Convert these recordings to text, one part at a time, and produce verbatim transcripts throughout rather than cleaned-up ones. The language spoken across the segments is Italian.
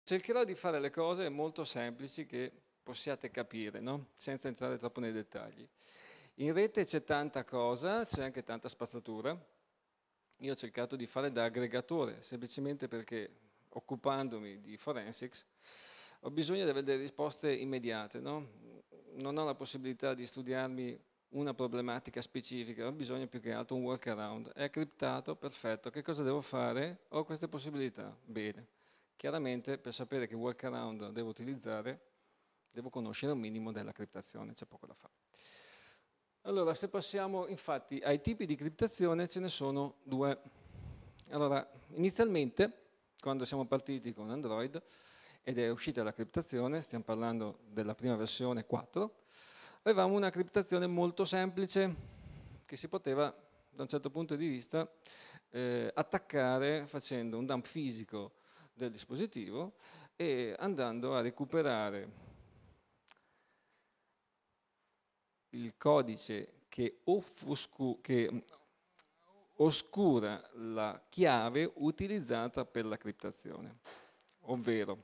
Cercherò di fare le cose molto semplici che possiate capire, no? Senza entrare troppo nei dettagli. In rete c'è tanta cosa, c'è anche tanta spazzatura. Io ho cercato di fare da aggregatore, semplicemente perché occupandomi di forensics ho bisogno di avere delle risposte immediate, no? Non ho la possibilità di studiarmi una problematica specifica, ho bisogno più che altro un workaround. È criptato, perfetto, che cosa devo fare? Ho queste possibilità, bene. Chiaramente per sapere che workaround devo utilizzare devo conoscere un minimo della criptazione, c'è poco da fare. Allora, se passiamo infatti ai tipi di criptazione, ce ne sono due. Allora, inizialmente, quando siamo partiti con Android ed è uscita la criptazione, stiamo parlando della prima versione quattro, avevamo una criptazione molto semplice che si poteva, da un certo punto di vista, eh, attaccare facendo un dump fisico del dispositivo e andando a recuperare il codice che, offuscu, che oscura la chiave utilizzata per la criptazione, ovvero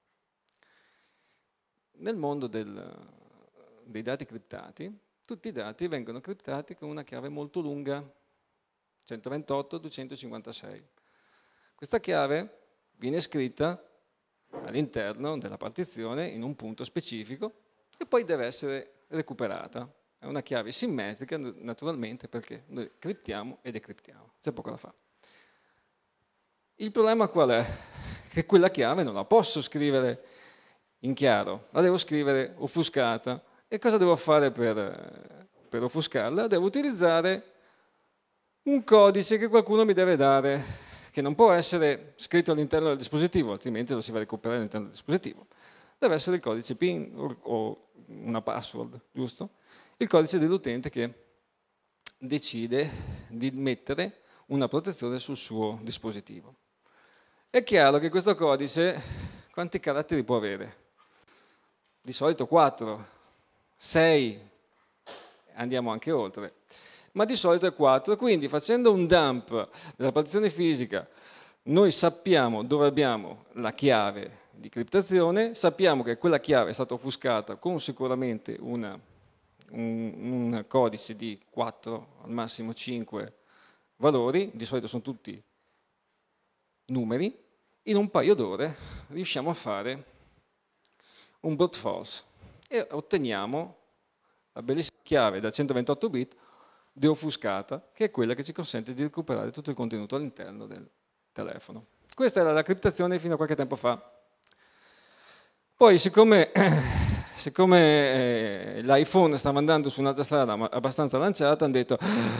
nel mondo del, dei dati criptati, tutti i dati vengono criptati con una chiave molto lunga, centoventotto duecentocinquantasei. Questa chiave viene scritta all'interno della partizione in un punto specifico e poi deve essere recuperata. È una chiave simmetrica naturalmente perché noi criptiamo e decriptiamo, c'è poco da fare. Il problema qual è? Che quella chiave non la posso scrivere in chiaro, la devo scrivere offuscata. E cosa devo fare per, per offuscarla? Devo utilizzare un codice che qualcuno mi deve dare, che non può essere scritto all'interno del dispositivo, altrimenti lo si va a recuperare all'interno del dispositivo. Deve essere il codice PIN o, o una password, giusto? Il codice dell'utente che decide di mettere una protezione sul suo dispositivo. È chiaro che questo codice quanti caratteri può avere? Di solito quattro, sei, andiamo anche oltre. Ma di solito è quattro, quindi facendo un dump della partizione fisica noi sappiamo dove abbiamo la chiave di criptazione, sappiamo che quella chiave è stata offuscata con sicuramente una, un, un codice di quattro, al massimo cinque valori, di solito sono tutti numeri, in un paio d'ore riusciamo a fare un brute force e otteniamo la bellissima chiave da centoventotto bit deoffuscata, che è quella che ci consente di recuperare tutto il contenuto all'interno del telefono. Questa era la criptazione fino a qualche tempo fa. Poi, siccome, siccome eh, l'iPhone stava andando su un'altra strada abbastanza lanciata, hanno detto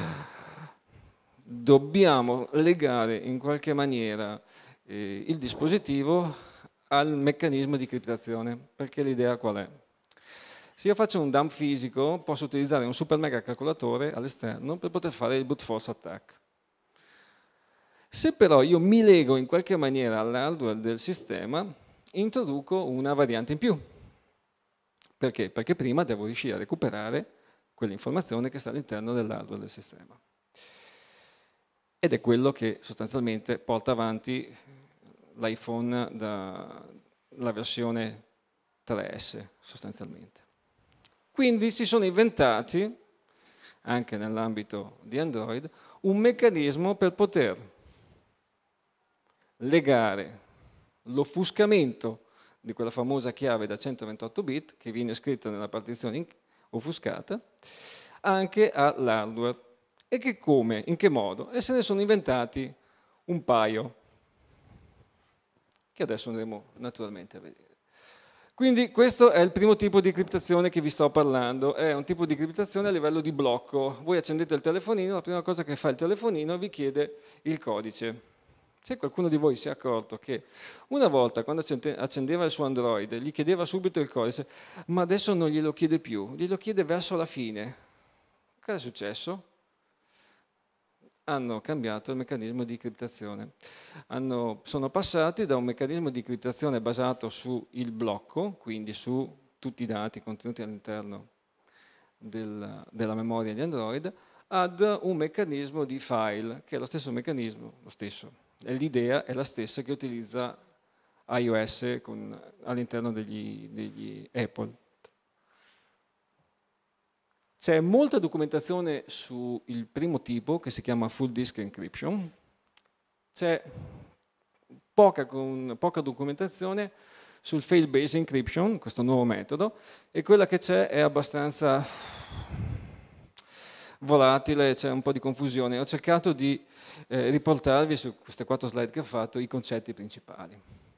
dobbiamo legare in qualche maniera eh, il dispositivo al meccanismo di criptazione, perché l'idea qual è? Se io faccio un dump fisico, posso utilizzare un super mega calcolatore all'esterno per poter fare il brute force attack. Se però io mi lego in qualche maniera all'hardware del sistema, introduco una variante in più. Perché? Perché prima devo riuscire a recuperare quell'informazione che sta all'interno dell'hardware del sistema. Ed è quello che sostanzialmente porta avanti l'iPhone dalla versione tre S, sostanzialmente. Quindi si sono inventati, anche nell'ambito di Android, un meccanismo per poter legare l'offuscamento di quella famosa chiave da centoventotto bit, che viene scritta nella partizione offuscata, anche all'hardware. E che come, in che modo? E se ne sono inventati un paio, che adesso andremo naturalmente a vedere. Quindi questo è il primo tipo di criptazione che vi sto parlando, è un tipo di criptazione a livello di blocco. Voi accendete il telefonino, la prima cosa che fa il telefonino vi chiede il codice. Se qualcuno di voi si è accorto che una volta quando accendeva il suo Android gli chiedeva subito il codice, ma adesso non glielo chiede più, glielo chiede verso la fine. Cosa è successo? Hanno cambiato il meccanismo di criptazione. Hanno, sono passati da un meccanismo di criptazione basato sul blocco, quindi su tutti i dati contenuti all'interno del, della memoria di Android, ad un meccanismo di file, che è lo stesso meccanismo, lo stesso, l'idea è la stessa che utilizza iOS all'interno degli, degli Apple. C'è molta documentazione sul primo tipo, che si chiama Full Disk Encryption. C'è poca, con, poca documentazione sul Fail-Based Encryption, questo nuovo metodo, e quella che c'è è abbastanza volatile, c'è un po' di confusione. Ho cercato di eh, riportarvi su queste quattro slide che ho fatto i concetti principali.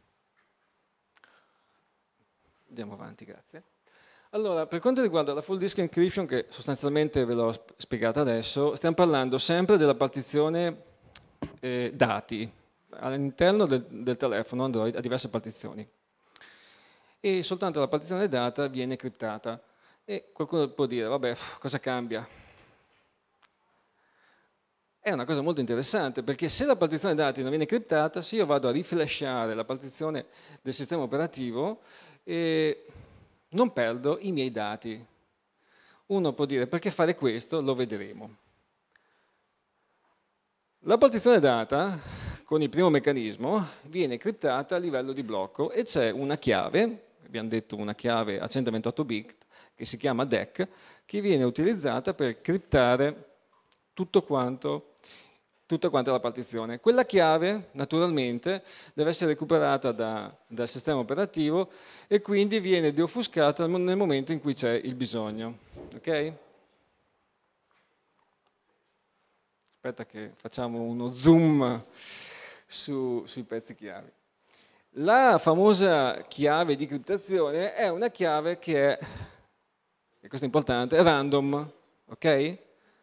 Andiamo avanti, grazie. Allora, per quanto riguarda la full disk encryption, che sostanzialmente ve l'ho spiegata adesso, stiamo parlando sempre della partizione eh, dati all'interno del, del telefono Android a diverse partizioni. E soltanto la partizione data viene criptata. E qualcuno può dire, vabbè, cosa cambia? È una cosa molto interessante, perché se la partizione dati non viene criptata, se io vado a riflashare la partizione del sistema operativo, eh, non perdo i miei dati. Uno può dire, perché fare questo? Lo vedremo. La partizione data, con il primo meccanismo, viene criptata a livello di blocco e c'è una chiave, abbiamo detto una chiave a centoventotto bit, che si chiama D E C, che viene utilizzata per criptare tutto quanto tutta quanta la partizione. Quella chiave, naturalmente, deve essere recuperata da, dal sistema operativo e quindi viene deoffuscata nel momento in cui c'è il bisogno. Ok? Aspetta che facciamo uno zoom su, sui pezzi chiave. La famosa chiave di criptazione è una chiave che è, e questo è importante, è random. Ok?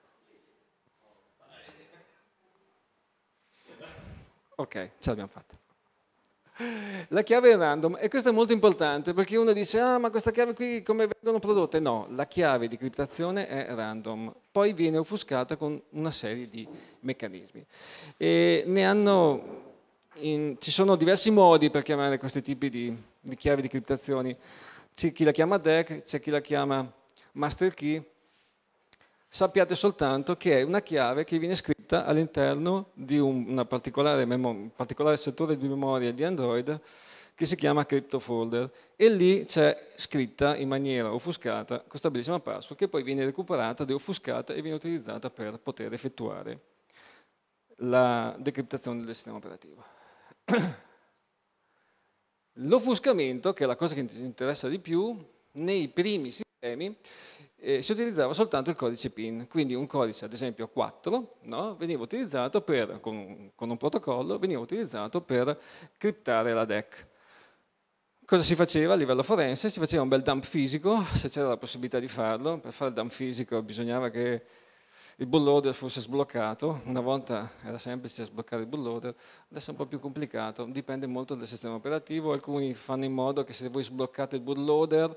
Ok, ce l'abbiamo fatta. La chiave è random e questo è molto importante perché uno dice ah ma questa chiave qui come vengono prodotte? No, la chiave di criptazione è random, poi viene offuscata con una serie di meccanismi. E ne hanno, in, ci sono diversi modi per chiamare questi tipi di, di chiavi di criptazioni. C'è chi la chiama D E C, c'è chi la chiama master key. Sappiate soltanto che è una chiave che viene scritta all'interno di un una particolare, un particolare settore di memoria di Android che si chiama CryptoFolder e lì c'è scritta in maniera offuscata questa bellissima password che poi viene recuperata, deoffuscata e viene utilizzata per poter effettuare la decriptazione del sistema operativo. L'offuscamento, che è la cosa che ci interessa di più, nei primi sistemi Eh, si utilizzava soltanto il codice PIN, quindi un codice ad esempio quattro no? Veniva utilizzato per, con, con un protocollo, veniva utilizzato per criptare la D E C. Cosa si faceva a livello forense? Si faceva un bel dump fisico, se c'era la possibilità di farlo. Per fare il dump fisico bisognava che il bootloader fosse sbloccato, una volta era semplice sbloccare il bootloader, adesso è un po' più complicato, dipende molto dal sistema operativo, alcuni fanno in modo che se voi sbloccate il bootloader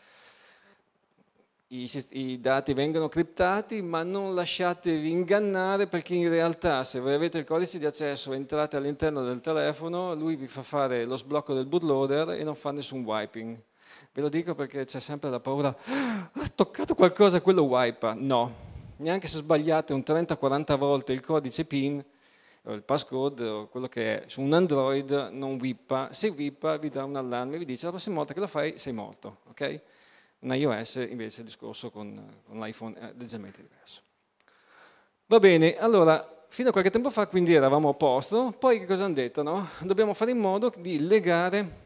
I, i dati vengono criptati, ma non lasciatevi ingannare perché in realtà se voi avete il codice di accesso e entrate all'interno del telefono, lui vi fa fare lo sblocco del bootloader e non fa nessun wiping. Ve lo dico perché c'è sempre la paura, ah, ha toccato qualcosa, quello wipa. No, neanche se sbagliate un trenta quaranta volte il codice PIN, o il passcode, o quello che è, su un Android non wipa. Se wipa vi dà un allarme, vi dice la prossima volta che lo fai sei morto, ok? In iOS invece il discorso con, con l'iPhone è leggermente diverso. Va bene, allora, fino a qualche tempo fa quindi eravamo a posto, poi che cosa hanno detto? No? Dobbiamo fare in modo di legare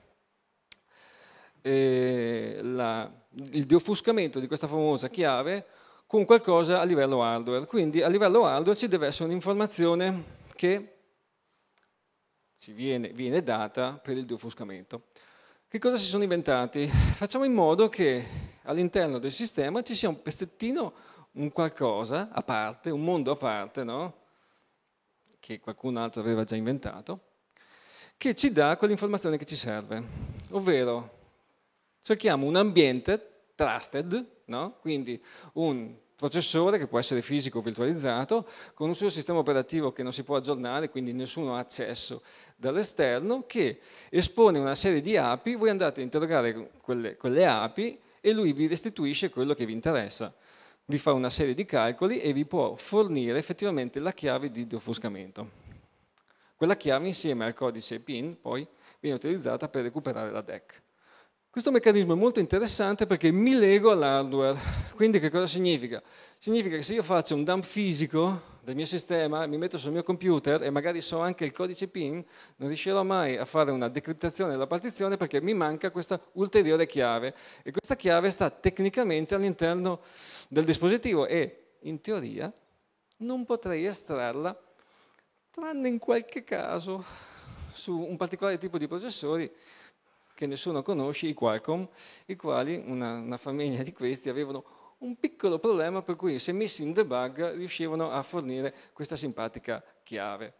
eh, la, il deoffuscamento di questa famosa chiave con qualcosa a livello hardware. Quindi a livello hardware ci deve essere un'informazione che ci viene, viene data per il deoffuscamento. Che cosa si sono inventati? Facciamo in modo che all'interno del sistema ci sia un pezzettino, un qualcosa a parte, un mondo a parte, no? Che qualcun altro aveva già inventato, che ci dà quell'informazione che ci serve. Ovvero, cerchiamo un ambiente trusted, no? Quindi un processore che può essere fisico o virtualizzato, con un suo sistema operativo che non si può aggiornare, quindi nessuno ha accesso dall'esterno, che espone una serie di A P I, voi andate a interrogare quelle, quelle A P I e lui vi restituisce quello che vi interessa. Vi fa una serie di calcoli e vi può fornire effettivamente la chiave di deoffuscamento. Quella chiave insieme al codice PIN poi viene utilizzata per recuperare la D E C. Questo meccanismo è molto interessante perché mi lego all'hardware. Quindi che cosa significa? Significa che se io faccio un dump fisico del mio sistema, mi metto sul mio computer e magari so anche il codice PIN, non riuscirò mai a fare una decriptazione della partizione perché mi manca questa ulteriore chiave. E questa chiave sta tecnicamente all'interno del dispositivo e in teoria non potrei estrarla, tranne in qualche caso, su un particolare tipo di processori che nessuno conosce, i Qualcomm, i quali, una, una famiglia di questi, avevano un piccolo problema per cui se messi in debug riuscivano a fornire questa simpatica chiave.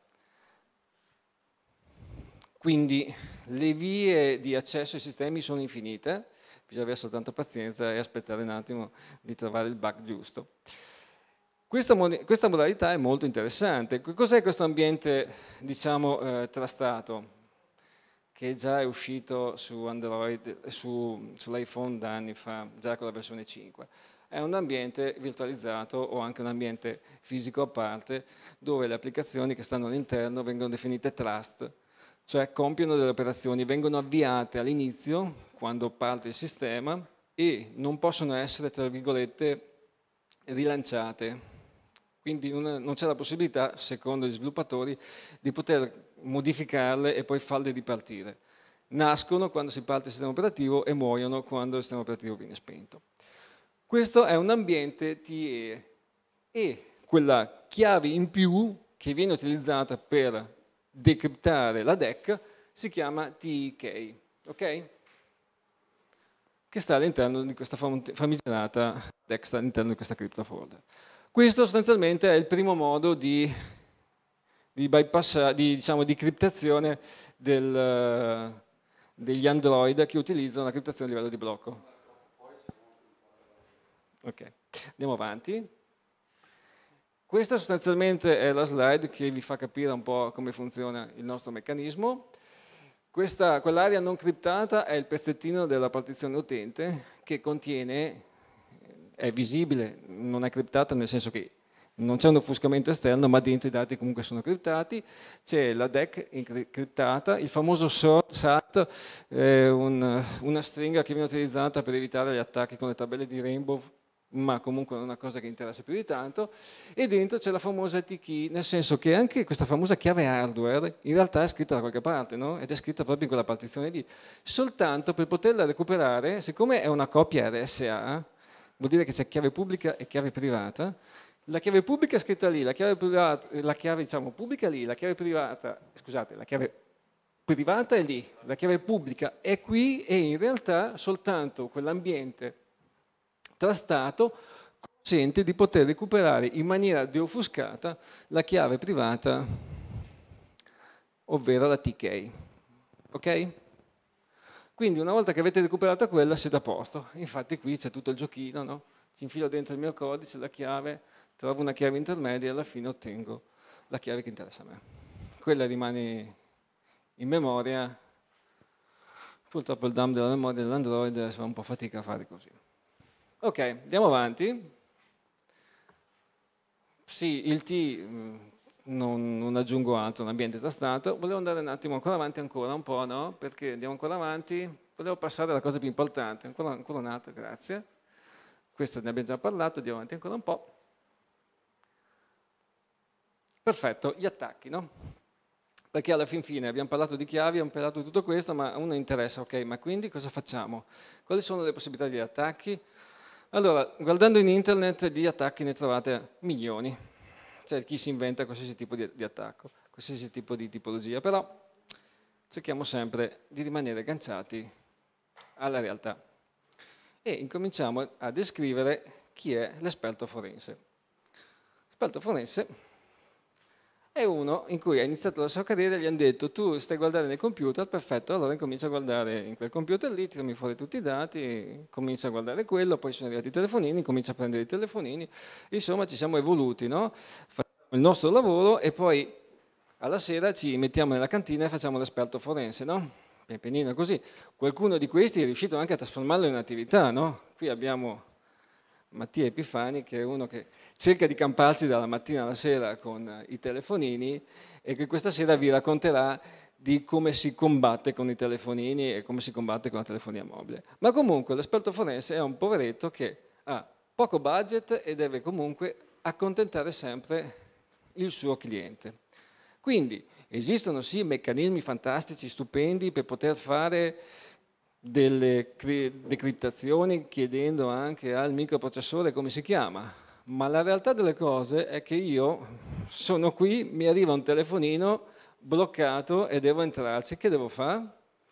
Quindi le vie di accesso ai sistemi sono infinite, bisogna avere soltanto pazienza e aspettare un attimo di trovare il bug giusto. Questa, questa modalità è molto interessante. Cos'è questo ambiente, diciamo, eh, trastato? Che già è uscito su Android, su, sull'iPhone da anni fa, già con la versione cinque. È un ambiente virtualizzato o anche un ambiente fisico a parte, dove le applicazioni che stanno all'interno vengono definite trust, cioè compiono delle operazioni, vengono avviate all'inizio, quando parte il sistema, e non possono essere, tra virgolette, rilanciate. Quindi non c'è la possibilità, secondo gli sviluppatori, di poter modificarle e poi farle ripartire. Nascono quando si parte il sistema operativo e muoiono quando il sistema operativo viene spento. Questo è un ambiente T E e quella chiave in più che viene utilizzata per decriptare la D E C si chiama T I K, ok? Che sta all'interno di questa famigerata D E C, all'interno di questa cryptofolder. Questo sostanzialmente è il primo modo di, di bypass, di, diciamo, di criptazione del, degli Android che utilizzano la criptazione a livello di blocco. Ok, andiamo avanti. Questa sostanzialmente è la slide che vi fa capire un po' come funziona il nostro meccanismo. Quell'area non criptata è il pezzettino della partizione utente che contiene, è visibile, non è criptata nel senso che non c'è un offuscamento esterno, ma dentro i dati comunque sono criptati, c'è la D E C criptata, il famoso S A T, eh, un, una stringa che viene utilizzata per evitare gli attacchi con le tabelle di Rainbow, ma comunque è una cosa che interessa più di tanto, e dentro c'è la famosa T-key, nel senso che anche questa famosa chiave hardware in realtà è scritta da qualche parte, no? Ed è scritta proprio in quella partizione lì, soltanto per poterla recuperare, siccome è una copia R S A, vuol dire che c'è chiave pubblica e chiave privata, la chiave pubblica è scritta lì, la chiave privata, la chiave diciamo pubblica è lì, la chiave privata, scusate, la chiave privata è lì, la chiave pubblica è qui e in realtà soltanto quell'ambiente trastato consente di poter recuperare in maniera deoffuscata la chiave privata, ovvero la T K. Ok? Quindi una volta che avete recuperato quella siete a posto. Infatti qui c'è tutto il giochino, no? Ci infilo dentro il mio codice, la chiave, trovo una chiave intermedia e alla fine ottengo la chiave che interessa a me. Quella rimane in memoria. Purtroppo il dump della memoria dell'Android fa un po' fatica a fare così. Ok, andiamo avanti. Sì, il T, non, non aggiungo altro, un ambiente trastato. Volevo andare un attimo ancora avanti, ancora un po', no? Perché andiamo ancora avanti. Volevo passare alla cosa più importante. Ancora, ancora un'altra, grazie. Questo ne abbiamo già parlato, andiamo avanti ancora un po'. Perfetto, gli attacchi, no? Perché alla fin fine abbiamo parlato di chiavi, abbiamo parlato di tutto questo, ma a uno interessa, ok, ma quindi cosa facciamo? Quali sono le possibilità di attacchi? Allora, guardando in internet di attacchi ne trovate milioni, c'è chi si inventa qualsiasi tipo di, di attacco, qualsiasi tipo di tipologia, però cerchiamo sempre di rimanere agganciati alla realtà e incominciamo a descrivere chi è l'esperto forense. L'esperto forense è uno in cui ha iniziato la sua carriera e gli hanno detto tu stai guardando nei computer, perfetto, allora incomincia a guardare in quel computer lì, tirami fuori tutti i dati, comincia a guardare quello, poi sono arrivati i telefonini, comincia a prendere i telefonini, insomma ci siamo evoluti, no? Facciamo il nostro lavoro e poi alla sera ci mettiamo nella cantina e facciamo l'esperto forense, no? Pian pianino così. Qualcuno di questi è riuscito anche a trasformarlo in attività, no? Qui abbiamo Mattia Epifani, che è uno che cerca di camparci dalla mattina alla sera con i telefonini e che questa sera vi racconterà di come si combatte con i telefonini e come si combatte con la telefonia mobile. Ma comunque l'esperto forense è un poveretto che ha poco budget e deve comunque accontentare sempre il suo cliente. Quindi esistono sì meccanismi fantastici, stupendi per poter fare delle decriptazioni chiedendo anche al microprocessore come si chiama, ma la realtà delle cose è che io sono qui, mi arriva un telefonino bloccato e devo entrarci, che devo fare?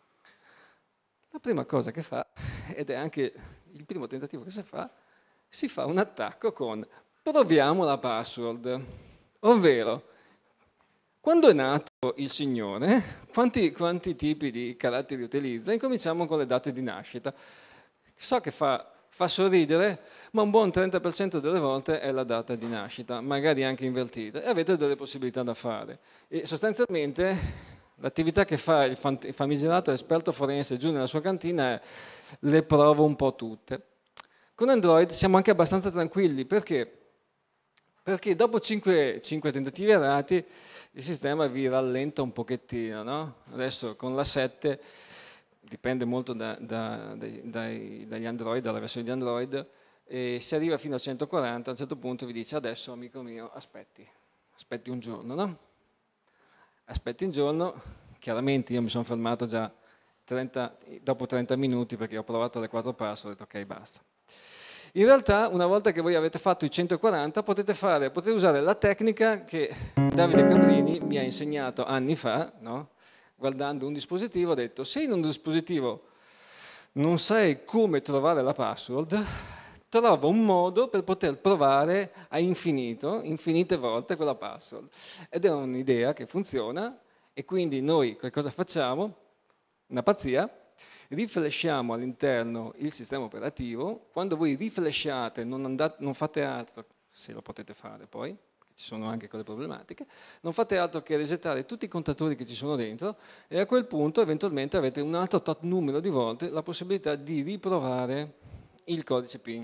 La prima cosa che fa, ed è anche il primo tentativo che si fa, si fa un attacco con proviamo la password, ovvero quando è nato il signore, quanti, quanti tipi di caratteri utilizza? Incominciamo con le date di nascita. So che fa, fa sorridere, ma un buon trenta per cento delle volte è la data di nascita, magari anche invertita, e avete delle possibilità da fare. E sostanzialmente l'attività che fa il famigerato esperto forense giù nella sua cantina è le provo un po' tutte. Con Android siamo anche abbastanza tranquilli, perché? Perché dopo cinque tentativi errati il sistema vi rallenta un pochettino, no? Adesso con la sette, dipende molto da, da, dai, dai, dagli Android, dalla versione di Android, e si arriva fino a centoquaranta, a un certo punto vi dice adesso amico mio aspetti, aspetti un giorno, no? Aspetti un giorno, chiaramente io mi sono fermato già trenta, dopo trenta minuti perché ho provato le quattro password, ho detto ok basta. In realtà, una volta che voi avete fatto i centoquaranta, potete, fare, potete usare la tecnica che Davide Cabrini mi ha insegnato anni fa, no? Guardando un dispositivo, ha detto, se in un dispositivo non sai come trovare la password, trova un modo per poter provare a infinito, infinite volte quella password. Ed è un'idea che funziona, e quindi noi che cosa facciamo? Una pazzia. Riflashiamo all'interno il sistema operativo. Quando voi riflashiate non, andate, non fate altro, se lo potete fare poi, perché ci sono anche quelle problematiche, non fate altro che resettare tutti i contatori che ci sono dentro, e a quel punto eventualmente avete un altro tot numero di volte la possibilità di riprovare il codice PIN.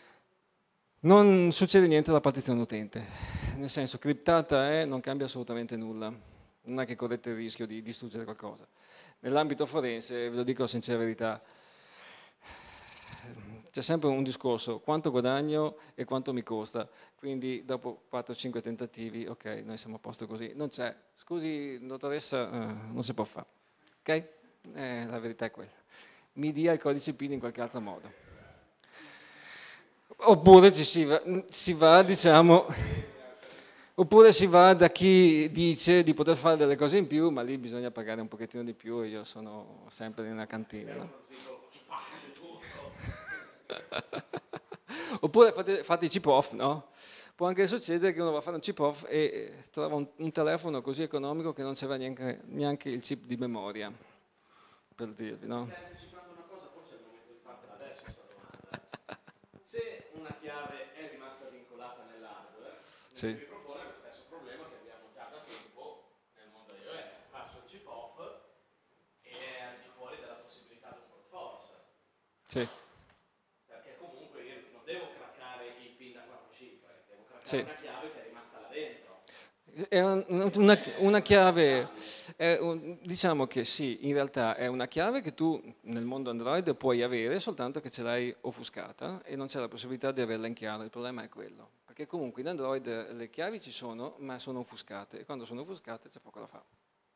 Non succede niente alla partizione utente, nel senso criptata è, non cambia assolutamente nulla, non è che correte il rischio di distruggere qualcosa. Nell'ambito forense, ve lo dico a sincera verità, c'è sempre un discorso, quanto guadagno e quanto mi costa, quindi dopo quattro cinque tentativi, ok, noi siamo a posto così, non c'è, scusi dottoressa, eh, non si può fare, ok? Eh, la verità è quella, mi dia il codice PIN in qualche altro modo. Oppure ci si va, si va diciamo... Oppure si va da chi dice di poter fare delle cose in più, ma lì bisogna pagare un pochettino di più, e io sono sempre nella cantina. No? Oppure fate, fate i chip off, no? Può anche succedere che uno va a fare un chip off e trova un, un telefono così economico che non c'era neanche, neanche il chip di memoria, per dirvi, no? Stai anticipando una cosa, forse è il momento di fartela adesso questa domanda. Se una chiave è rimasta vincolata nell'hardware, sì. si ripropone lo stesso problema che abbiamo già da tempo nel mondo iOS. Faccio il chip off e è al di fuori della possibilità di un brute force. Sì. Perché comunque io non devo craccare il PIN da quattro cifre, devo craccare sì. una chiave che è rimasta là dentro. È una, una chiave, è un, diciamo che sì, in realtà è una chiave che tu nel mondo Android puoi avere, soltanto che ce l'hai offuscata e non c'è la possibilità di averla in chiaro, il problema è quello. Perché comunque in Android le chiavi ci sono, ma sono offuscate, e quando sono offuscate c'è poco da fare.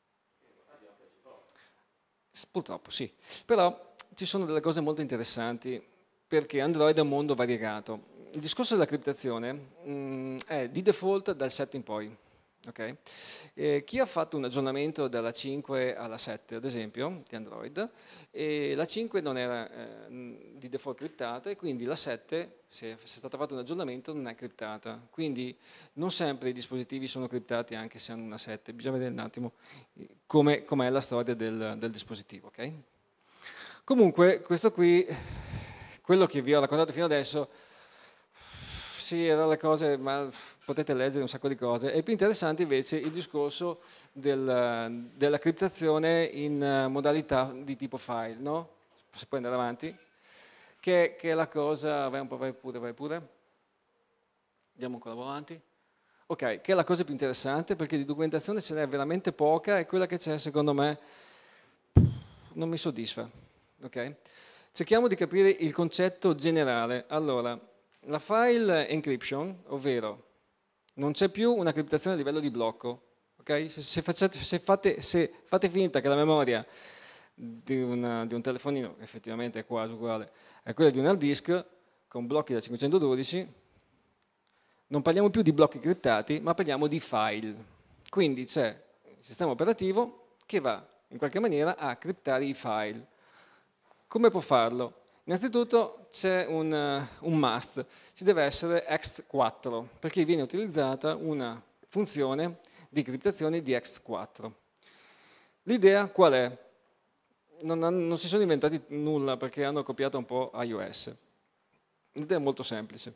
Purtroppo sì, però ci sono delle cose molto interessanti, perché Android è un mondo variegato. Il discorso della criptazione mh, è di default dal sette in poi. Okay. Eh, chi ha fatto un aggiornamento dalla cinque alla sette, ad esempio, di Android, e la cinque non era eh, di default criptata, e quindi la sette, se è stato fatto un aggiornamento, non è criptata. Quindi non sempre i dispositivi sono criptati anche se hanno una sette, bisogna vedere un attimo come è la storia del, del dispositivo. Okay? Comunque, questo qui, quello che vi ho raccontato fino adesso, sì, erano le cose, ma potete leggere un sacco di cose. È più interessante invece il discorso del, della criptazione in modalità di tipo file, no? Se puoi andare avanti, che, che è la cosa, vai un po', vai pure, vai pure. Andiamo ancora avanti. ok, che è la cosa più interessante perché di documentazione ce n'è veramente poca e quella che c'è secondo me non mi soddisfa. Okay? Cerchiamo di capire il concetto generale. Allora, la file encryption, ovvero non c'è più una criptazione a livello di blocco. Okay? Se, se, facciate, se, fate, se fate finta che la memoria di, una, di un telefonino, che effettivamente è quasi uguale, è quella di un hard disk con blocchi da cinquecentododici, non parliamo più di blocchi criptati, ma parliamo di file. Quindi c'è il sistema operativo che va in qualche maniera a criptare i file. Come può farlo? Innanzitutto c'è un, uh, un must, ci deve essere E X T quattro, perché viene utilizzata una funzione di criptazione di E X T quattro. L'idea qual è? Non, non si sono inventati nulla perché hanno copiato un po' iOS. L'idea è molto semplice.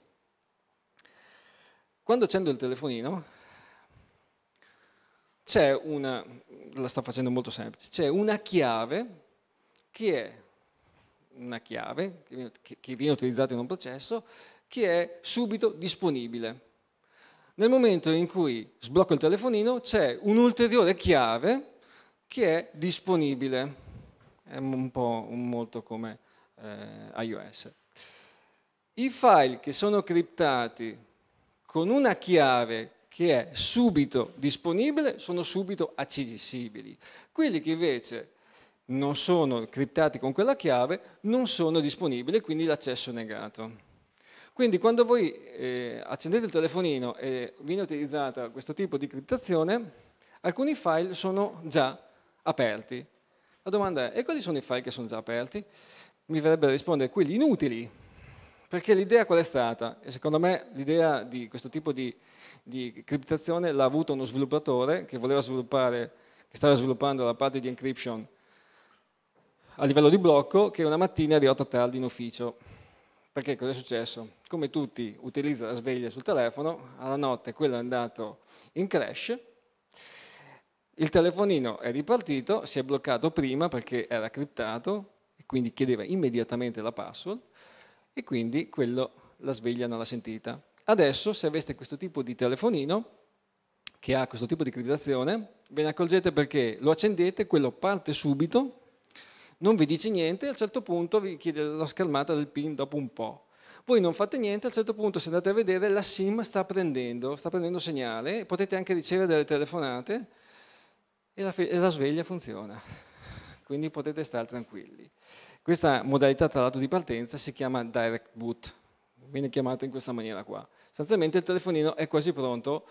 Quando accendo il telefonino, c'è una, la sto facendo molto semplice, c'è una chiave che è una chiave che viene, che viene utilizzata in un processo che è subito disponibile. Nel momento in cui sblocco il telefonino c'è un'ulteriore chiave che è disponibile. È un po' molto come eh, iOS. I file che sono criptati con una chiave che è subito disponibile sono subito accessibili. Quelli che invece non sono criptati con quella chiave non sono disponibili, quindi l'accesso è negato. Quindi quando voi eh, accendete il telefonino e viene utilizzata questo tipo di criptazione, alcuni file sono già aperti. La domanda è, e quali sono i file che sono già aperti? Mi verrebbe da rispondere quelli inutili, perché l'idea qual è stata? E secondo me l'idea di questo tipo di, di criptazione l'ha avuto uno sviluppatore che voleva sviluppare, che stava sviluppando la parte di encryption a livello di blocco, che una mattina è arrivato tardi in ufficio. Perché cosa è successo? Come tutti utilizza la sveglia sul telefono, alla notte quello è andato in crash, il telefonino è ripartito, si è bloccato prima perché era criptato e quindi chiedeva immediatamente la password e quindi quello la sveglia non l'ha sentita. Adesso se aveste questo tipo di telefonino che ha questo tipo di criptazione, ve ne accorgete perché lo accendete, quello parte subito, non vi dice niente, a un certo punto vi chiede la schermata del PIN dopo un po'. Voi non fate niente, a un certo punto se andate a vedere la SIM sta prendendo, sta prendendo segnale, potete anche ricevere delle telefonate e la, e la sveglia funziona. Quindi potete stare tranquilli. Questa modalità tra l'altro di partenza si chiama direct boot, viene chiamata in questa maniera qua. Sostanzialmente il telefonino è quasi pronto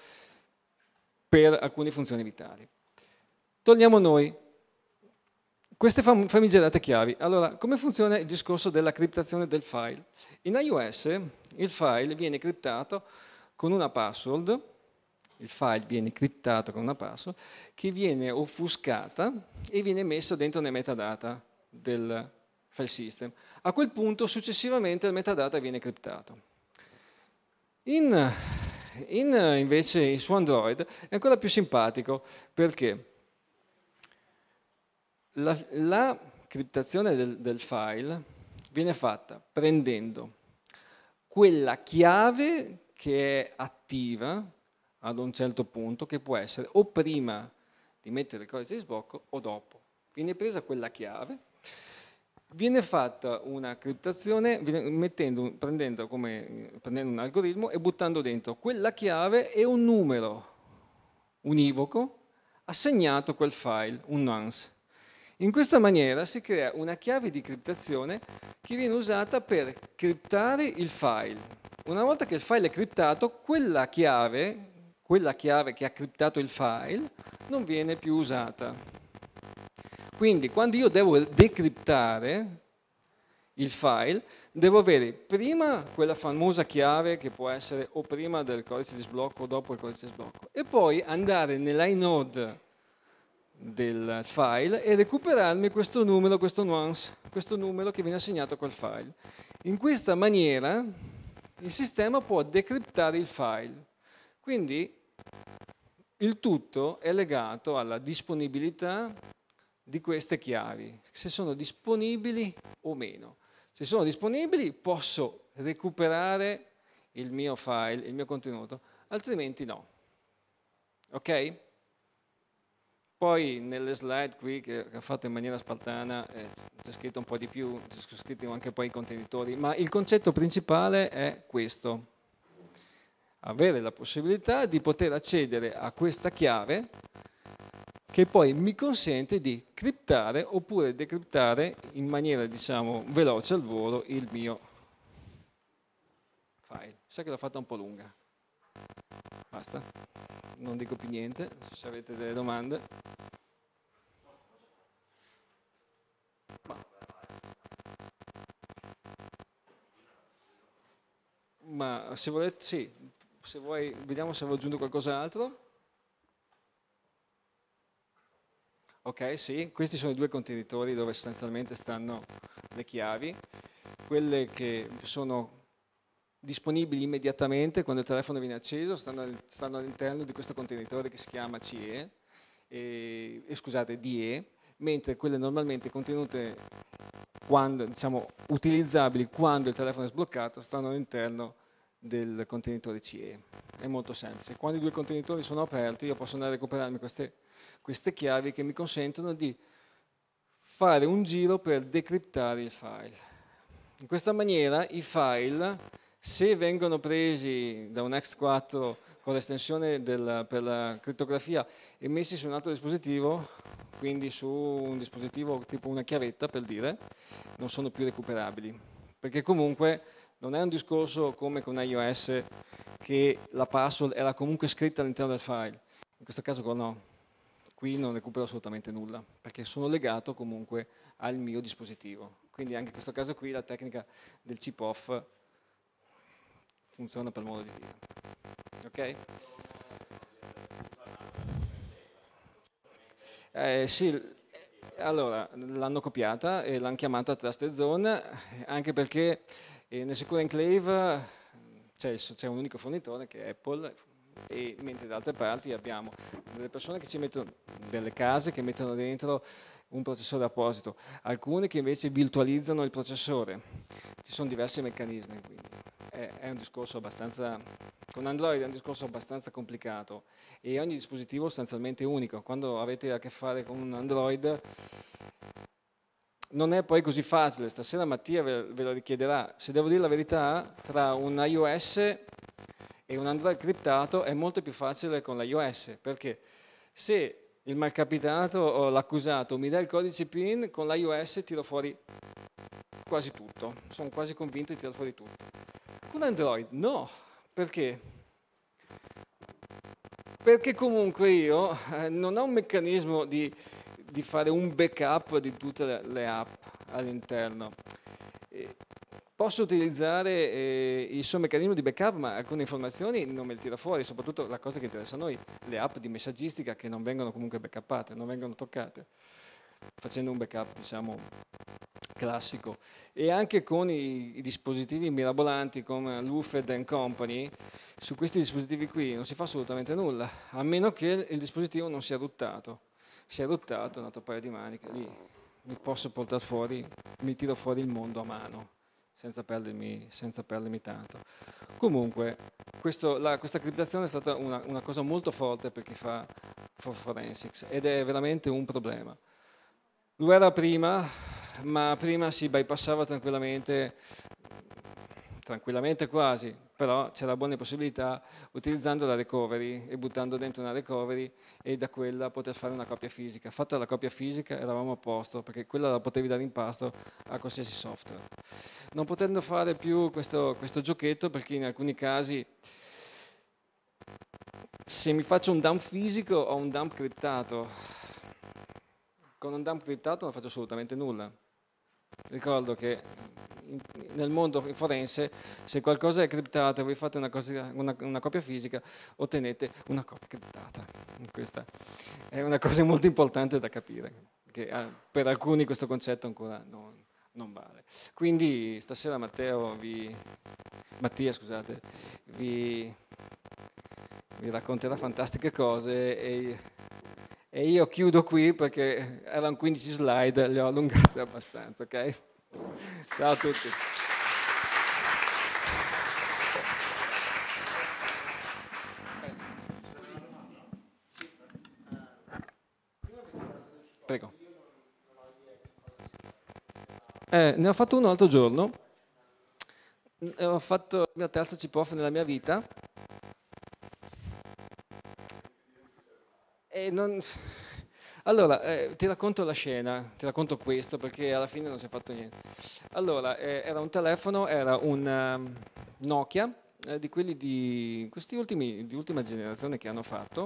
per alcune funzioni vitali. Torniamo noi. Queste fam famigerate chiavi. Allora, come funziona il discorso della criptazione del file? In iOS il file viene criptato con una password, il file viene criptato con una password che viene offuscata e viene messo dentro nei metadata del file system. A quel punto successivamente il metadata viene criptato. In, in, invece su Android è ancora più simpatico perché La, la criptazione del, del file viene fatta prendendo quella chiave che è attiva ad un certo punto, che può essere o prima di mettere il codice di sblocco o dopo. Viene presa quella chiave, viene fatta una criptazione mettendo, prendendo, come, prendendo un algoritmo e buttando dentro quella chiave e un numero univoco assegnato a quel file, un nonce. In questa maniera si crea una chiave di criptazione che viene usata per criptare il file. Una volta che il file è criptato, quella chiave, quella chiave che ha criptato il file non viene più usata. Quindi quando io devo decriptare il file, devo avere prima quella famosa chiave che può essere o prima del codice di sblocco o dopo il codice di sblocco e poi andare nell'inode del file e recuperarmi questo numero, questo nuance, questo numero che viene assegnato a quel file. In questa maniera il sistema può decriptare il file. Quindi il tutto è legato alla disponibilità di queste chiavi, se sono disponibili o meno. Se sono disponibili posso recuperare il mio file, il mio contenuto, altrimenti no. Ok? Poi nelle slide qui che ho fatto in maniera spartana eh, c'è scritto un po' di più, c'è scritto anche poi i contenitori, ma il concetto principale è questo: avere la possibilità di poter accedere a questa chiave che poi mi consente di criptare oppure decriptare in maniera, diciamo, veloce al volo il mio file. Sa che l'ho fatta un po' lunga. Basta, non dico più niente, se avete delle domande. Ma, ma se volete, sì, se vuoi, vediamo se avevo aggiunto qualcos'altro. Ok, sì, questi sono i due contenitori dove sostanzialmente stanno le chiavi, quelle che sono disponibili immediatamente quando il telefono viene acceso, stanno, stanno all'interno di questo contenitore che si chiama C E, e, e scusate, D E, mentre quelle normalmente contenute, quando, diciamo, utilizzabili quando il telefono è sbloccato, stanno all'interno del contenitore C E. È molto semplice. Quando i due contenitori sono aperti io posso andare a recuperarmi queste, queste chiavi che mi consentono di fare un giro per decriptare il file. In questa maniera i file, se vengono presi da un X quattro con l'estensione per la crittografia e messi su un altro dispositivo, quindi su un dispositivo tipo una chiavetta per dire, non sono più recuperabili, perché comunque non è un discorso come con iOS che la password era comunque scritta all'interno del file, in questo caso qua no, qui non recupero assolutamente nulla, perché sono legato comunque al mio dispositivo, quindi anche in questo caso qui la tecnica del chip off funziona per modo di dire. Ok? Eh, sì, allora l'hanno copiata e l'hanno chiamata Trusted Zone, anche perché nel Secure Enclave c'è un unico fornitore che è Apple, e mentre da altre parti abbiamo delle persone che ci mettono, delle case che mettono dentro un processore apposito, alcune che invece virtualizzano il processore. Ci sono diversi meccanismi, quindi è, è un discorso abbastanza, con Android è un discorso abbastanza complicato e ogni dispositivo è sostanzialmente unico. Quando avete a che fare con un Android non è poi così facile, stasera Mattia ve, ve lo richiederà. Se devo dire la verità, tra un iOS e un Android criptato è molto più facile con l'iOS, perché se il malcapitato o l'accusato mi dà il codice PIN, con l'iOS tiro fuori quasi tutto, sono quasi convinto di tirare fuori tutto. Con Android no, perché? Perché comunque io eh, non ho un meccanismo di, di fare un backup di tutte le, le app all'interno. Eh, Posso utilizzare eh, il suo meccanismo di backup, ma alcune informazioni non me le tira fuori, soprattutto la cosa che interessa a noi, le app di messaggistica che non vengono comunque backuppate, non vengono toccate, facendo un backup, diciamo, classico. E anche con i, i dispositivi mirabolanti come l'U F E D and Company, su questi dispositivi qui non si fa assolutamente nulla, a meno che il dispositivo non sia rottato. Se è rottato, un altro paio di maniche, lì mi posso portare fuori, mi tiro fuori il mondo a mano. Senza perdermi, senza perdermi tanto. Comunque, questo, la, questa criptazione è stata una, una cosa molto forte per chi fa for forensics ed è veramente un problema. Lo era prima, ma prima si bypassava tranquillamente, tranquillamente quasi, però c'era buone possibilità utilizzando la recovery e buttando dentro una recovery e da quella poter fare una copia fisica. Fatta la copia fisica eravamo a posto, perché quella la potevi dare in pasto a qualsiasi software. Non potendo fare più questo, questo giochetto, perché in alcuni casi se mi faccio un dump fisico ho un dump criptato, con un dump criptato non faccio assolutamente nulla. Ricordo che nel mondo forense, se qualcosa è criptato e voi fate una, cosa, una, una copia fisica, ottenete una copia criptata. Questa è una cosa molto importante da capire, che per alcuni questo concetto ancora non, non vale. Quindi stasera Matteo vi, Mattia scusate, vi, vi racconterà fantastiche cose e, e io chiudo qui perché erano quindici slide, le ho allungate abbastanza, ok? Ciao a tutti. Prego. Eh, ne ho fatto uno l'altro giorno, ho fatto il mio terzo chip-off nella mia vita e non... Allora, eh, ti racconto la scena, ti racconto questo perché alla fine non si è fatto niente. Allora, eh, era un telefono, era un um, Nokia, eh, di quelli di questi ultimi, di ultima generazione che hanno fatto,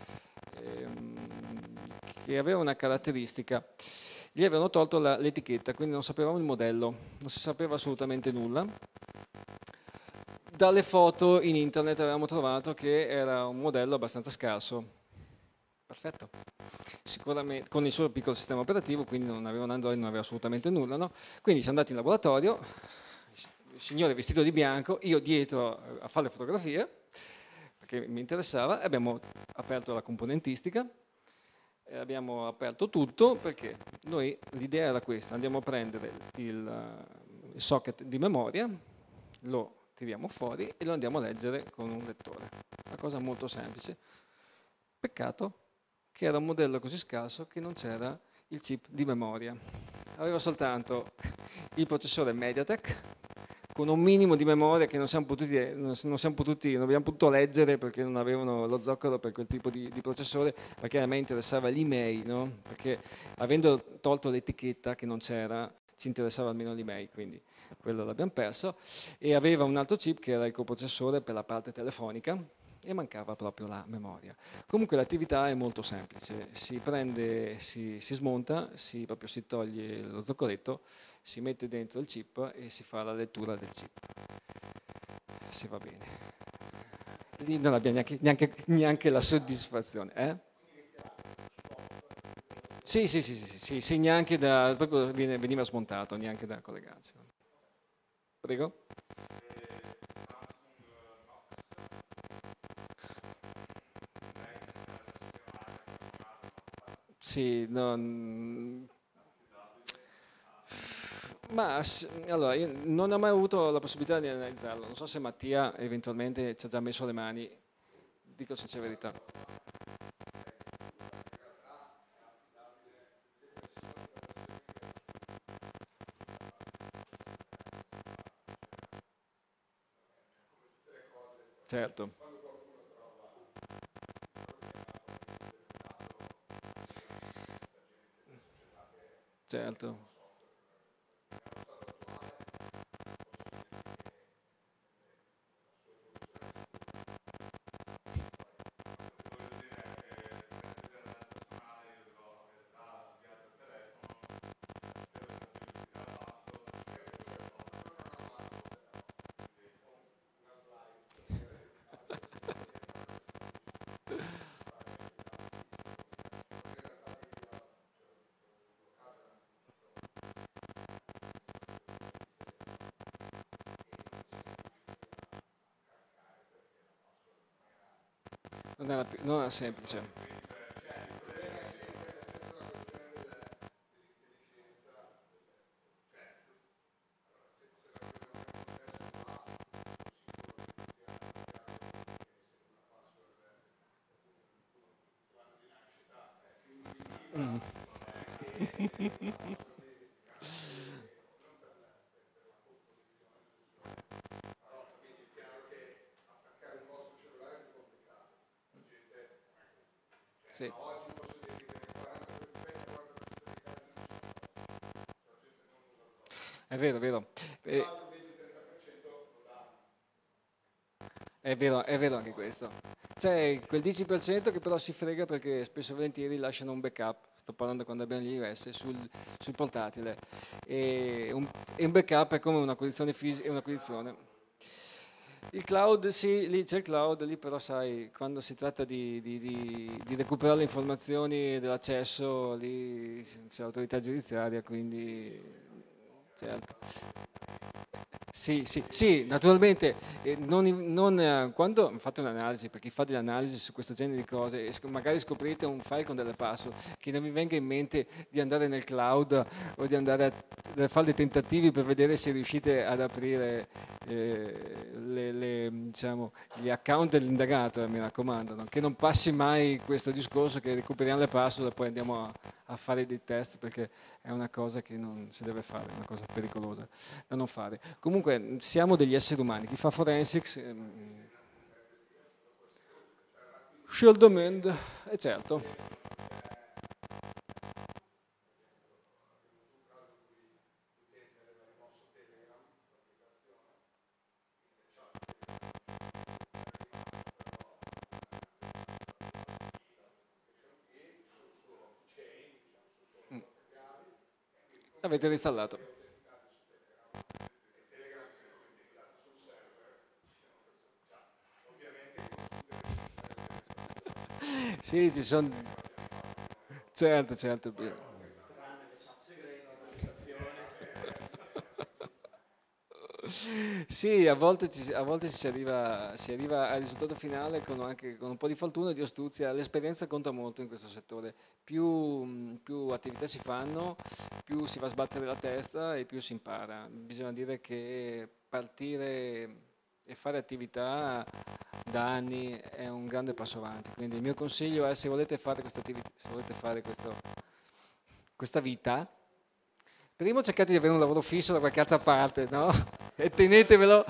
ehm, che aveva una caratteristica. Gli avevano tolto la- l'etichetta, quindi non sapevamo il modello, non si sapeva assolutamente nulla. Dalle foto in internet avevamo trovato che era un modello abbastanza scarso. Perfetto. Sicuramente con il suo piccolo sistema operativo, quindi non aveva un Android, non aveva assolutamente nulla, no? Quindi siamo andati in laboratorio, il signore vestito di bianco, io dietro a fare le fotografie, perché mi interessava, e abbiamo aperto la componentistica, e abbiamo aperto tutto perché noi l'idea era questa: andiamo a prendere il, eh, il socket di memoria, lo tiriamo fuori e lo andiamo a leggere con un lettore. Una cosa molto semplice. Peccato che era un modello così scarso che non c'era il chip di memoria. Aveva soltanto il processore MediaTek con un minimo di memoria che non siamo potuti, non non siamo potuti, non abbiamo potuto leggere perché non avevano lo zoccolo per quel tipo di, di processore, perché a me interessava l'email, no? Perché avendo tolto l'etichetta che non c'era, ci interessava almeno l'email, quindi quello l'abbiamo perso. E aveva un altro chip che era il coprocessore per la parte telefonica e mancava proprio la memoria. Comunque l'attività è molto semplice, si prende, si, si smonta, si, proprio si toglie lo zoccoletto, si mette dentro il chip e si fa la lettura del chip, se va bene. Lì non abbiamo neanche, neanche, neanche la soddisfazione. Eh? Sì, sì, sì, sì, sì, sì, sì, neanche da, proprio viene- veniva smontato, neanche da collegarsi. Prego? Sì, non... Ma s- allora, io non ho mai avuto la possibilità di analizzarlo. Non so se Mattia eventualmente ci ha già messo le mani, dico se c'è verità. Certo, certo. Non era, più- non era semplice. Mm. Sì, è vero, è vero. Eh, È vero, è vero anche questo. C'è quel dieci per cento che però si frega perché spesso e volentieri lasciano un backup, sto parlando quando abbiamo gli iOS, sul, sul portatile. E un, e un backup è come un'acquisizione fisica, è un'acquisizione. Il cloud, sì, lì c'è il cloud, lì però sai, quando si tratta di, di- di- di recuperare le informazioni dell'accesso, lì c'è l'autorità giudiziaria, quindi certo. Sì, sì, sì, naturalmente, eh, non, non, eh, quando fate un'analisi, per chi fa delle analisi su questo genere di cose, e sc- magari scoprite un file con delle password, che non vi venga in mente di andare nel cloud o di andare a, a fare dei tentativi per vedere se riuscite ad aprire eh, le, le, diciamo, gli account dell'indagato, mi raccomando, no? Che non passi mai questo discorso che recuperiamo le password e poi andiamo a, a fare dei test, perché è una cosa che non si deve fare, è una cosa pericolosa da non fare. Comunque siamo degli esseri umani, chi fa forensics... Ehm, Shield Demand, è certo. Avete installato. Sì, ci sono... Certo, certo. Sì, a volte, ci, a volte si, arriva, si arriva al risultato finale con, anche, con un po' di fortuna e di astuzia. L'esperienza conta molto in questo settore. Più, più attività si fanno, più si va a sbattere la testa e più si impara. Bisogna dire che partire e fare attività da anni è un grande passo avanti. Quindi il mio consiglio è, se volete fare questa attività, se volete fare questo, questa vita, prima cercate di avere un lavoro fisso da qualche altra parte, no? E tenetevelo.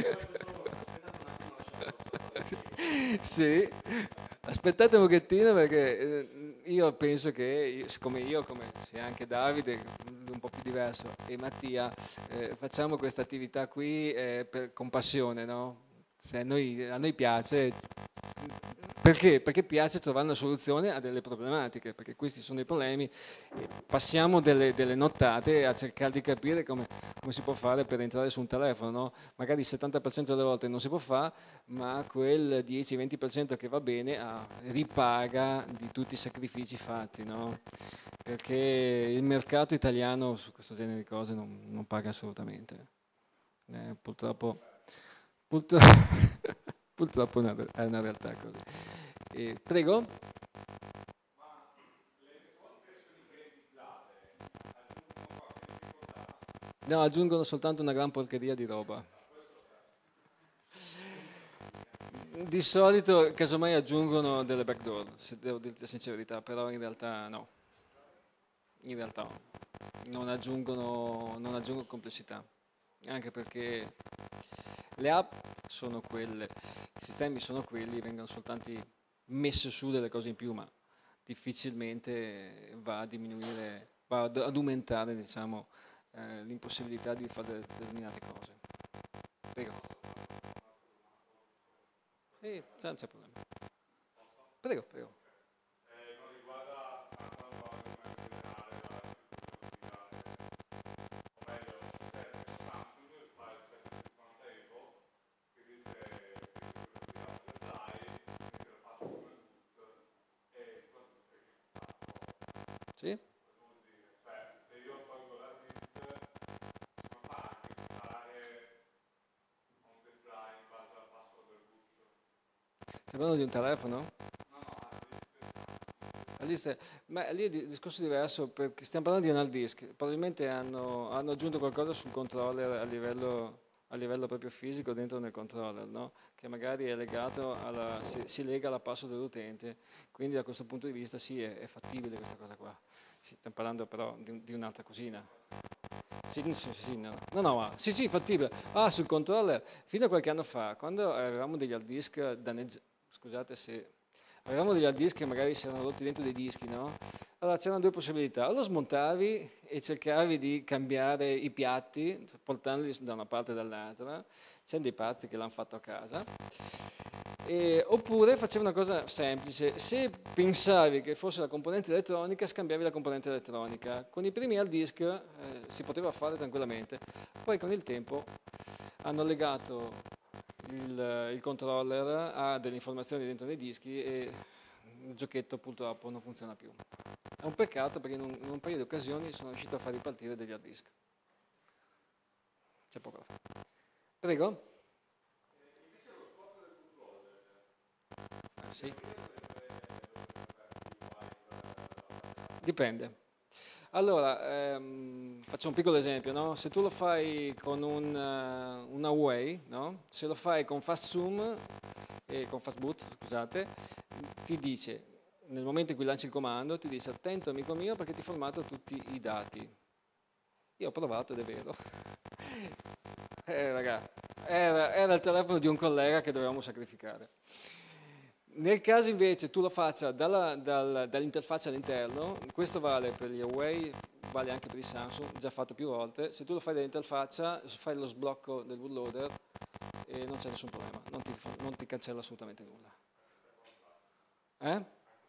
Sì, aspettate un pochettino, perché eh, io penso che, io- come io, come sia anche Davide, un po' più diverso, e Mattia, eh, facciamo questa attività qui eh, per- con passione, no? Se a noi, a noi piace, perché? Perché piace trovare una soluzione a delle problematiche, perché questi sono dei problemi, e passiamo delle, delle nottate a cercare di capire come, come si può fare per entrare su un telefono, no? Magari il settanta per cento delle volte non si può fare, ma quel dieci-venti per cento che va bene ah, ripaga di tutti i sacrifici fatti, no? Perché il mercato italiano su questo genere di cose non, non paga assolutamente. Eh, purtroppo, purtro- purtroppo è una, è una realtà così. Eh, prego? No, aggiungono soltanto una gran porcheria di roba. Di solito, casomai, aggiungono delle backdoor, se devo dirti la sincerità, però in realtà no. In realtà no. Non aggiungono, non aggiungono complessità, anche perché le app sono quelle, i sistemi sono quelli, vengono soltanto messe su delle cose in più, ma difficilmente va a diminuire, va ad ad aumentare, diciamo, eh, l'impossibilità di fare determinate cose. Prego. Sì, non c'è problema. Prego, prego. Sì? Stai parlando di un telefono? La lista- ma lì è di- discorso diverso, perché stiamo parlando di un hard disk. Probabilmente hanno, hanno aggiunto qualcosa sul controller a livello, a livello proprio fisico dentro nel controller, no? Che magari è legato alla, si, si lega alla password dell'utente. Quindi da questo punto di vista sì, è, è fattibile questa cosa qua. Sì, stiamo parlando però di, di un'altra cosina. Sì, sì, sì, no, no, no, ma- sì, sì, fattibile. Ah, sul controller, fino a qualche anno fa, quando avevamo degli hard disk danneggiati, scusate se avevamo degli hard disk che magari si erano rotti dentro dei dischi, no? Allora c'erano due possibilità: o lo smontavi e cercavi di cambiare i piatti, portandoli da una parte e dall'altra, c'è dei pazzi che l'hanno fatto a casa. E- oppure facevi una cosa semplice: se pensavi che fosse la componente elettronica, scambiavi la componente elettronica. Con i primi hard disk eh, si poteva fare tranquillamente, poi con il tempo hanno legato il, il controller ha delle informazioni dentro dei dischi e il giochetto purtroppo non funziona più. È un peccato, perché in un, in un paio di occasioni sono riuscito a far ripartire degli hard disk. C'è poco da fare. Prego? Ah, sì. Dipende. Allora, ehm, faccio un piccolo esempio, no? Se tu lo fai con un, uh, una Huawei, no? Se lo fai con FastZoom e con FastBoot, scusate, ti dice, nel momento in cui lanci il comando, ti dice attento amico mio perché ti formato tutti i dati. Io ho provato ed è vero. eh, raga, era, era il telefono di un collega che dovevamo sacrificare. Nel caso invece tu lo faccia dalla, dal, dall'interfaccia all'interno, questo vale per gli Huawei, vale anche per i Samsung, già fatto più volte, se tu lo fai dall'interfaccia, fai lo sblocco del bootloader e non c'è nessun problema, non ti, non ti cancella assolutamente nulla. Eh?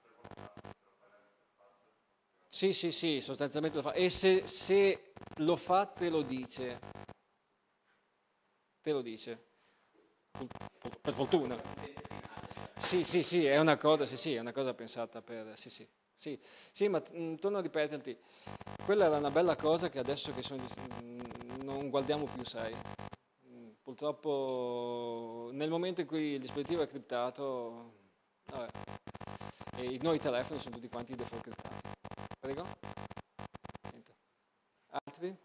Sì, sì, sì, sostanzialmente lo fa. E se, se lo fa te lo dice, te lo dice, per fortuna. Sì, sì, sì, è una cosa, sì, sì, è una cosa pensata per, sì, sì, sì, sì, ma mh, torno a ripeterti, quella era una bella cosa che adesso che sono, mh, non guardiamo più, sai, mh, purtroppo nel momento in cui il dispositivo è criptato, vabbè, e i nuovi telefoni sono tutti quanti default criptati. Prego? Niente. Altri?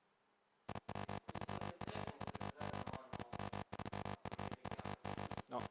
No.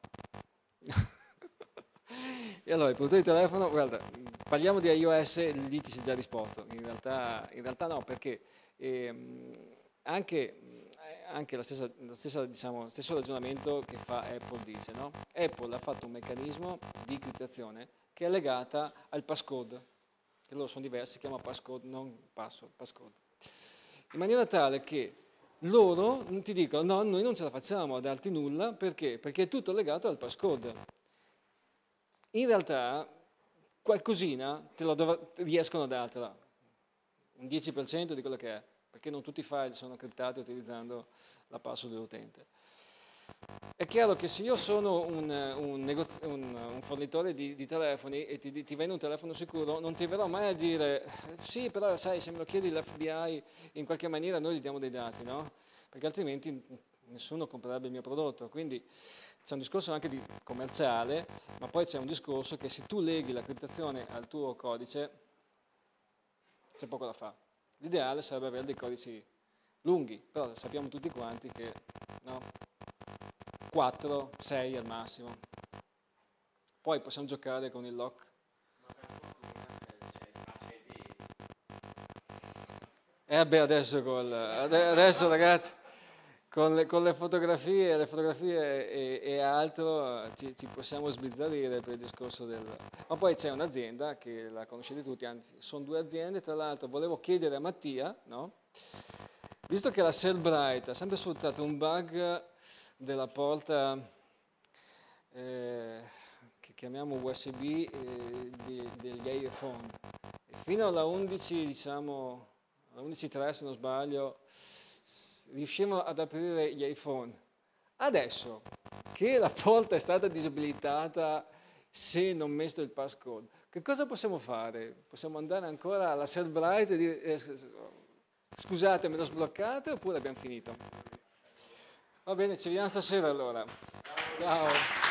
E allora, il produttore di telefono, guarda, parliamo di iOS, lì ti sei già risposto, in realtà, in realtà no, perché ehm, anche, anche la stessa, la stessa, diciamo, lo stesso ragionamento che fa Apple dice, no? Apple ha fatto un meccanismo di criptazione che è legata al passcode, che loro sono diversi, si chiama passcode, non password, passcode, in maniera tale che loro ti dicono no, noi non ce la facciamo a darti nulla, perché? Perché è tutto legato al passcode. In realtà qualcosina te lo dov- riescono a dartela, un dieci per cento di quello che è, perché non tutti i file sono criptati utilizzando la password dell'utente. È chiaro che se io sono un, un, negozi- un, un fornitore di, di telefoni e ti, ti vendo un telefono sicuro, non ti verrò mai a dire sì, però sai, se me lo chiedi l'F B I in qualche maniera noi gli diamo dei dati, no? Perché altrimenti nessuno comprerebbe il mio prodotto. Quindi c'è un discorso anche di commerciale, ma poi c'è un discorso che se tu leghi la criptazione al tuo codice, c'è poco da fare. L'ideale sarebbe avere dei codici lunghi, però sappiamo tutti quanti che no, quattro, sei al massimo. Poi possiamo giocare con il lock. E eh beh, adesso, col, adesso ragazzi, con le, con le fotografie, le fotografie e, e altro ci, ci possiamo sbizzarrire per il discorso del... Ma poi c'è un'azienda che la conoscete tutti, anzi sono due aziende, tra l'altro volevo chiedere a Mattia, no? Visto che la Cellbrite ha sempre sfruttato un bug della porta eh, che chiamiamo U S B eh, di, degli iPhone, e fino alla undici, diciamo, alla undici punto tre se non sbaglio, riuscivano ad aprire gli iPhone. Adesso che la porta è stata disabilitata se non messo il passcode, che cosa possiamo fare? Possiamo andare ancora alla Cellbrite e dire eh, scusate, me lo sbloccate oppure abbiamo finito? Va bene, ci vediamo stasera allora. Ciao.